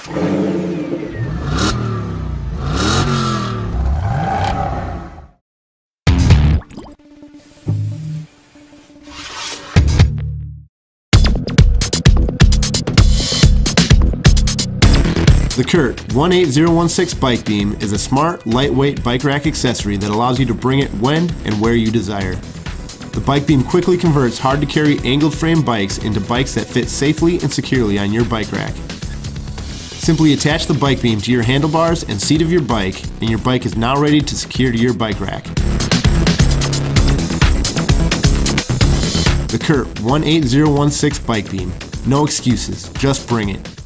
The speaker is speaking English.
The CURT 18016 bike beam is a smart, lightweight bike rack accessory that allows you to bring it when and where you desire. The bike beam quickly converts hard-to-carry angled frame bikes into bikes that fit safely and securely on your bike rack. Simply attach the bike beam to your handlebars and seat of your bike, and your bike is now ready to secure to your bike rack. The CURT 18016 bike beam. No excuses, just bring it.